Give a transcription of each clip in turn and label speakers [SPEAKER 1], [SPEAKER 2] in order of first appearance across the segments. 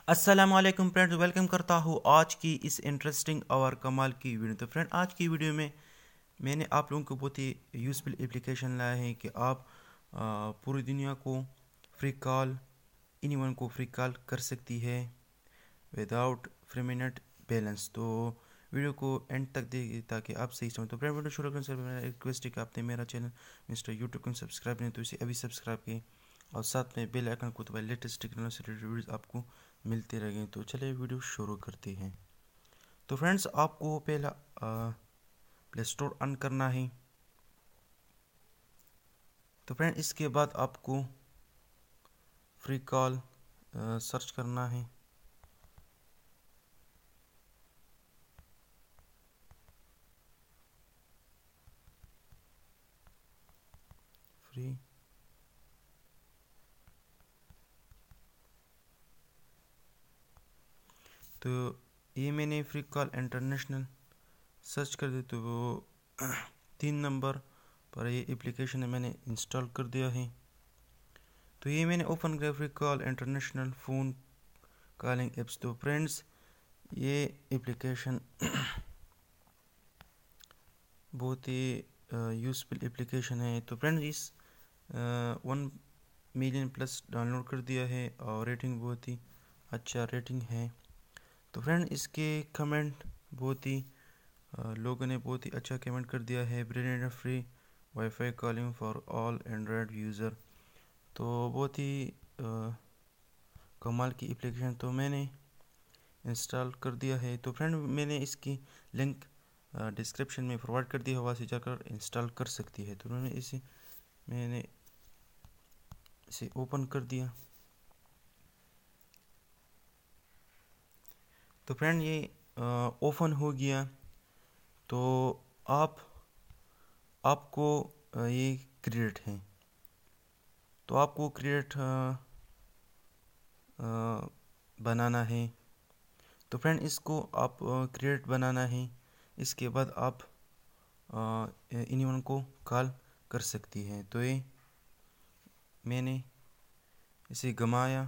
[SPEAKER 1] अस्सलाम वालेकुम friends, welcome करता हूँ आज की इस इंटरेस्टिंग और कमाल की वीडियो। तो फ्रेंड, आज की वीडियो में मैंने आप लोगों को बहुत ही यूज़फुल एप्लीकेशन लाया है कि आप पूरी दुनिया को फ्री कॉल, एनीवन को फ्री कॉल कर सकती है विदाउट 3 मिनट बैलेंस। तो वीडियो को एंड तक देखिए ताकि आप सही समझ। तो फ्रेंड, वीडियो शुरू करने से मेरा रिक्वेस्ट है कि आपने मेरा चैनल मिस्टर यूट्यूब को सब्सक्राइब नहीं तो इसे अभी सब्सक्राइब करें और साथ में बेल आइकन को दबाएं लेटेस्ट टेक्नोलॉजी से रिलेटेड वीडियोस आपको मिलते रहेंगे। तो चलिए वीडियो शुरू करते हैं। तो फ्रेंड्स, आपको पहला प्ले स्टोर ऑन करना है। तो फ्रेंड, इसके बाद आपको फ्री कॉल सर्च करना है। फ्री तो ये मैंने फ्री कॉल इंटरनेशनल सर्च कर दिया, तो वो 3 नंबर पर ये एप्लीकेशन मैंने इंस्टॉल कर दिया है। तो ये मैंने ओपन किया free call international phone calling apps. तो फ्रेंड्स, ये एप्लीकेशन बहुत ही यूज़फुल एप्लीकेशन है। तो फ्रेंड्स, इस 1 मिलियन प्लस डाउनलोड कर दिया है और रेटिंग बहुत ही अच्छा रेटिंग है। तो फ्रेंड, इसके कमेंट बहुत ही लोगों ने बहुत ही अच्छा कमेंट कर दिया है। Brilliant free WiFi calling for all Android user. तो बहुत ही कमाल की एप्लीकेशन तो मैंने इंस्टॉल कर दिया है। तो फ्रेंड, मैंने इसकी लिंक डिस्क्रिप्शन में प्रोवाइड कर दी है, वहाँ से जाकर इंस्टॉल कर सकती है। तो मैंने इसे ओपन कर दिया। तो फ्रेंड, ये ओपन हो गया। तो आपको ये क्रिएट है। तो आपको क्रिएट बनाना है। तो फ्रेंड, इसको आप क्रिएट बनाना है। इसके बाद आप एनीवन को कॉल कर सकती है। तो ये मैंने इसे घुमाया।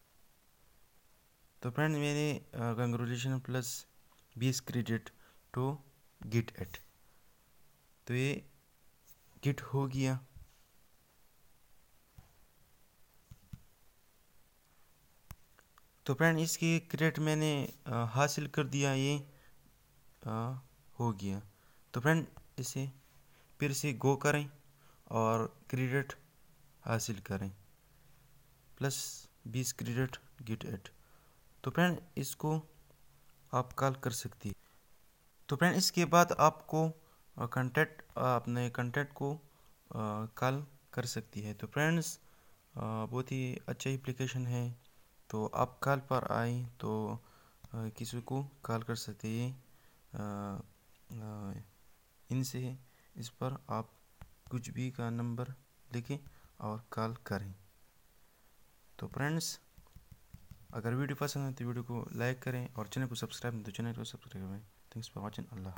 [SPEAKER 1] तो फ्रेंड, मैंने congratulation plus 20 credit to get it. तो ये गेट हो गया। तो फ्रेंड, इसकी क्रेडिट मैंने हासिल कर दिया। ये हो गया। तो फ्रेंड, इसे फिर से गो करें और क्रेडिट हासिल करें प्लस 20 क्रेडिट गेट इट। तो फ्रेंड, इसको आप कॉल कर सकती है। तो फ्रेंड, इसके बाद आपको अपने कंटेक्ट को कॉल कर सकती है। तो फ्रेंड्स, बहुत ही अच्छा एप्लीकेशन है। तो आप कॉल पर आए तो किसी को कॉल कर सकते हैं। इनसे इस पर आप कुछ भी का नंबर लिखें और कॉल करें। तो फ्रेंड्स, अगर वीडियो पसंद है तो वीडियो को लाइक करें और चैनल को सब्सक्राइब नहीं तो चैनल को सब्सक्राइब करें। Thanks for watching. अल्लाह।